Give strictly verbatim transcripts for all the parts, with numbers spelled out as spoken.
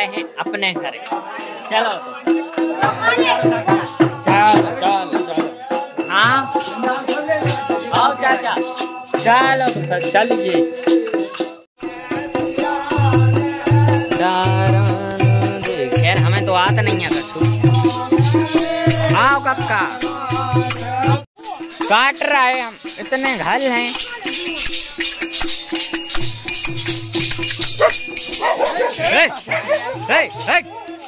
हैं अपने घर। चलो चलो चलो चलो। हाँ आओ चाचा, चलो तो चलिए। खैर हमें तो आता नहीं है कछु। आओ कक्का, काट रहा है, हम इतने घल हैं। हे, हे, हे।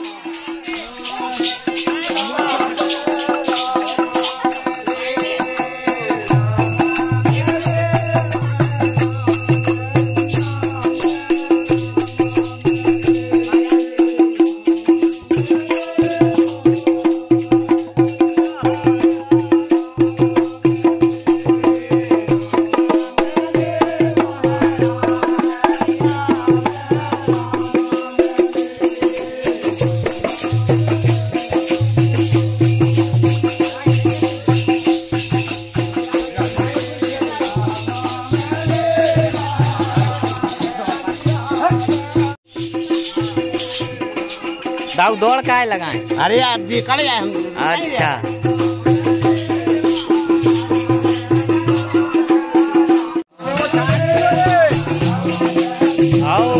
दाऊ दौड़ का लगाए? अरे यार निकल गए हम। अच्छा आओ।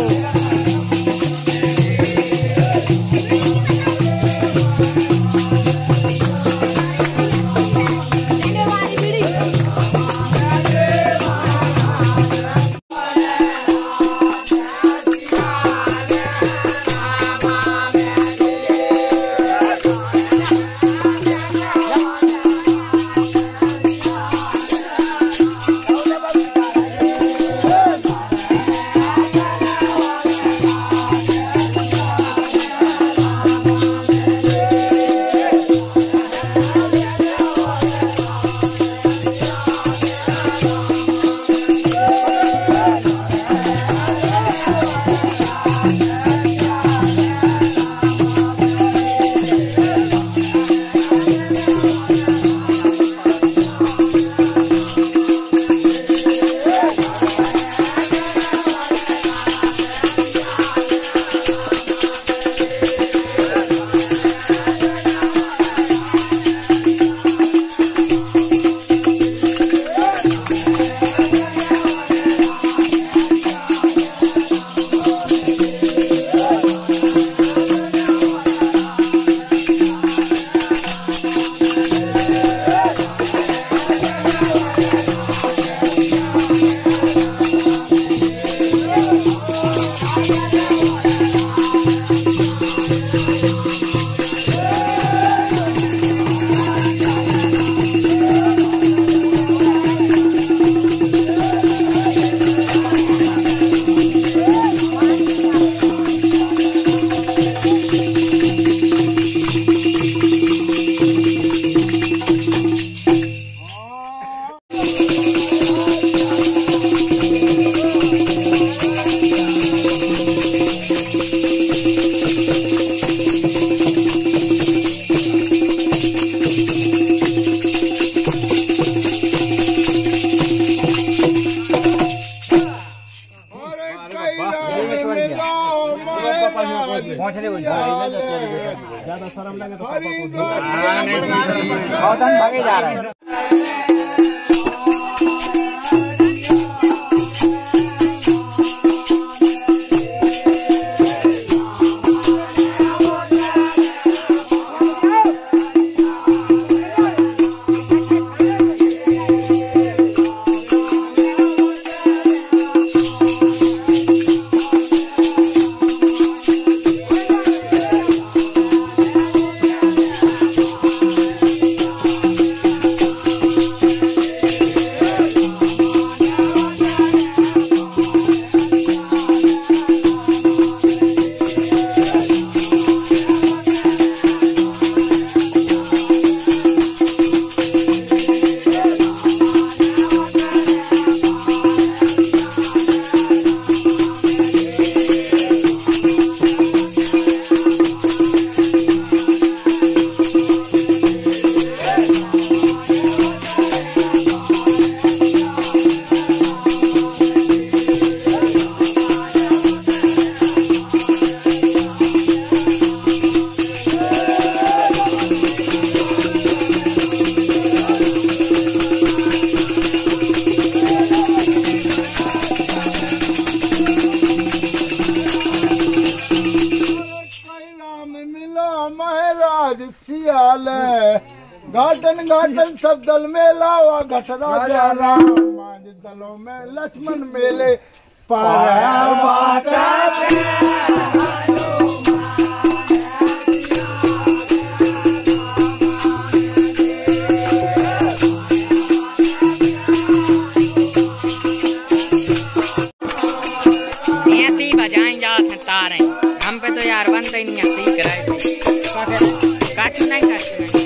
ज्यादा शर्म लगे तो भागे जा रहे हैं। घाटन घाटन सब दल में लावा घट राजा राम मांझ दलों में लक्ष्मण मेले पार हम पे तो यार बनता ही नहीं है, सीख रहा है काटू नहीं काटू नहीं।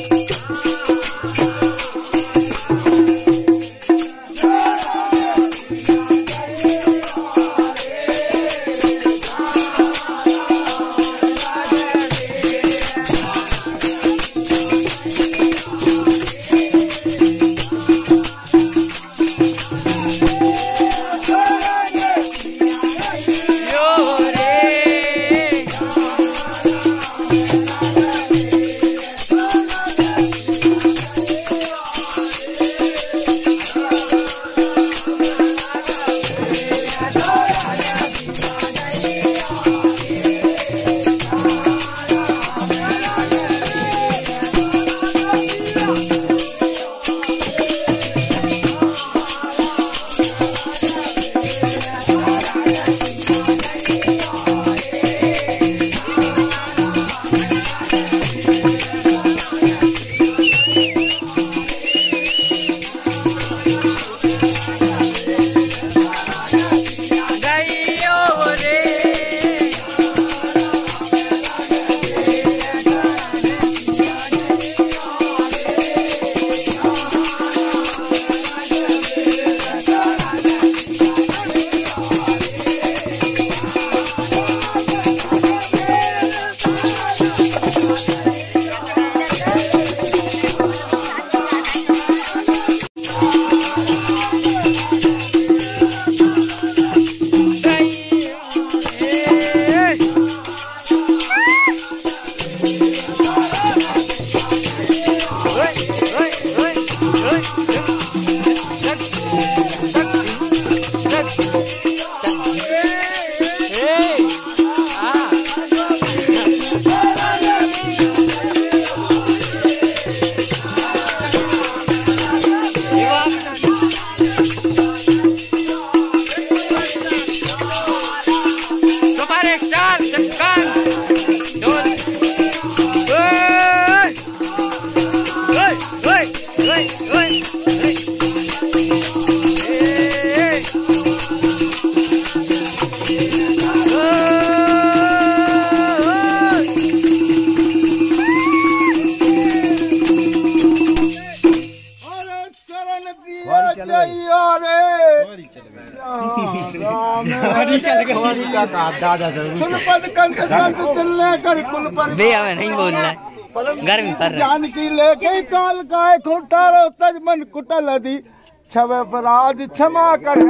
नहीं बोल रहा गर्मी पर जान की लेके काल काय खुटारो तजमन कुटल दी छवे पराज क्षमा कर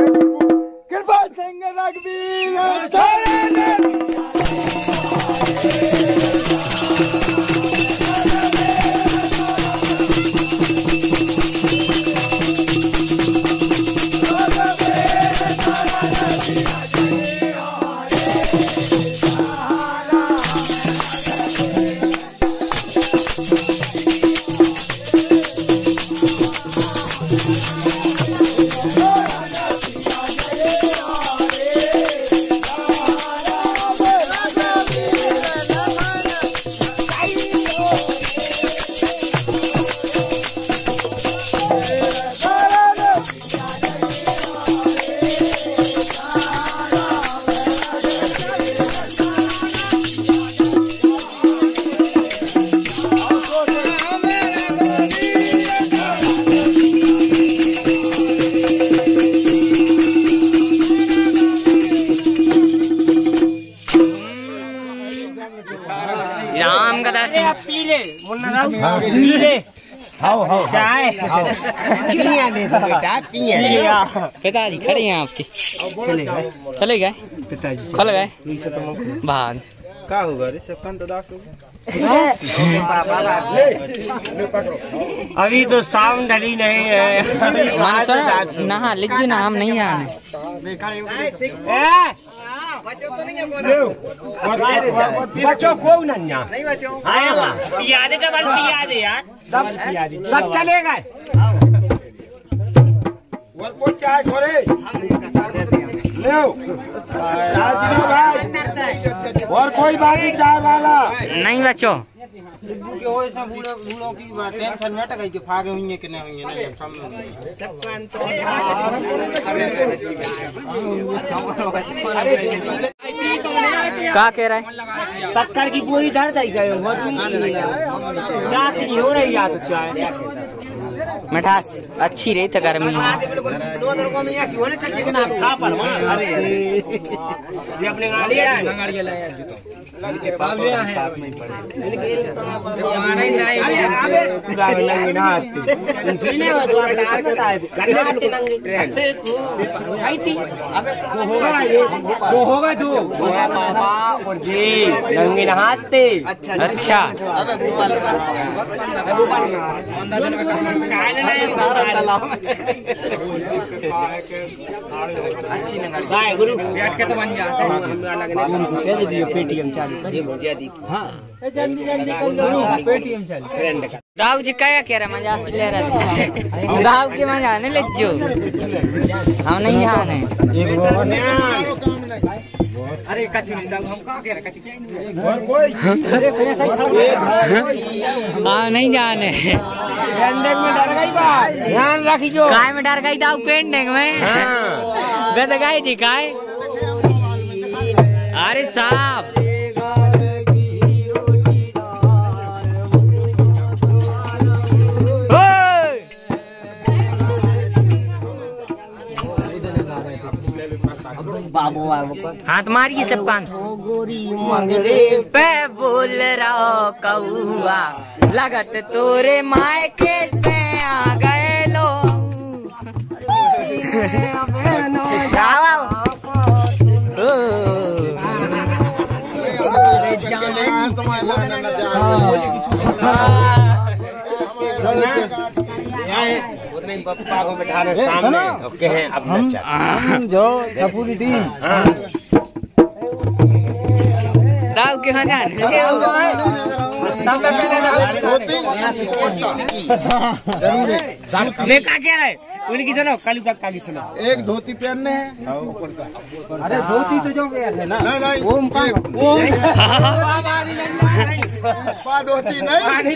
कृपा सिंह रघुवीर राम का दर्शन पीले पीले हाओ हाओ चाय पिया ले तो बेटा पिया पिताजी खड़े हैं आपके चले गए चले गए पिताजी खल गए भाग का होगा रे सब तो दास अभी तो शाम ढली नहीं है मानो सुना नहा लीजिए ना हम नहीं आए बच्चों को नहीं बच्चों पियादे का बल पियादे यार सब सब चले गए और कोई चाय खोरे ले भाई और कोई बाकी चाय वाला नहीं बच्चों सिद्धू के होए सब बूढ़े बूढ़ों की टेंशन में टक के फागे हुई है कि नहीं हुई है नहीं समझ सबका अंतर क्या कह रहा है शक्कर की पूरी धर जाई गए बहुत चाय से नहीं हो रही या तो चाय मिठास अच्छी रही था गर्मी में। अपने होगा तू और जी नंगे नहाते अच्छा गुरु बैठ के तो बन जाते हैं पेटीएम चालू हाँ जल्दी जल्दी कर पेटीएम चालू दाऊ जी क्या कह रहा मजा से ले रहा दाऊ के मजा नहीं ले जो हम नहीं जाने अरे कचू नहीं दाऊ हम कहाँ कह रहे कचू हाँ नहीं जाने में डर गई बात ध्यान रखी जो काय में डर गई दाऊ पेंडिंग में गद गई जी काय अरे साहब बाबू बाबू हाथ मारिए सब कान पे बोल रहा कौआ लगत तोरे मायके से आ गए लो पप्पा को बैठा रहे सामने ओके हैं अब हम जो सपूरी टीम दाऊ के यहाँ जाने देखा क्या है उनकी सुनो कल का की सुनो एक धोती पहनने हैं अरे धोती तो जो है ना नहीं नहीं ओम का ओम धोती नहीं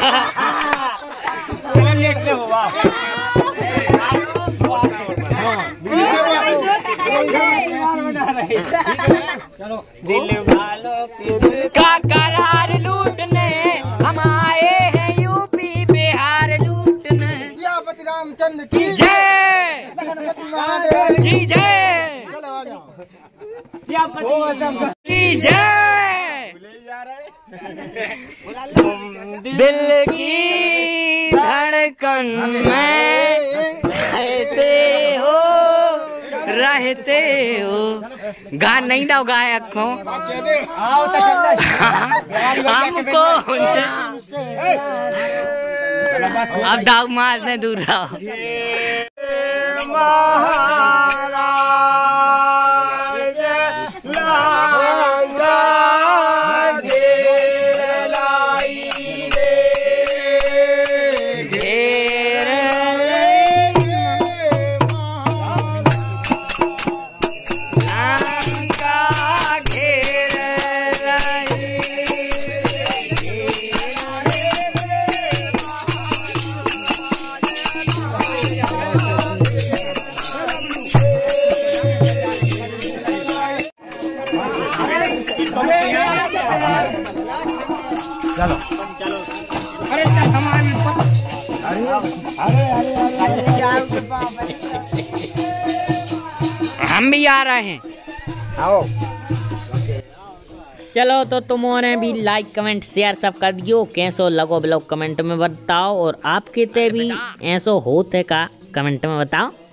दिल वालों का करार लूटने हम आए हैं यूपी बिहार लूटने सियापति रामचंद्र की जय की जय की जय दिल की धड़कन में रहते हो रहते हो गा नहीं दो गायक को हमको अब दाऊ मारने दूर रहो चलो चलो अरे सामान अरे अरे हम भी आ रहे हैं आओ चलो तो तुमने भी लाइक कमेंट शेयर सब कर दियो कैसो लगो ब्लॉग कमेंट में बताओ और आपके ते भी ऐसो होते का कमेंट में बताओ।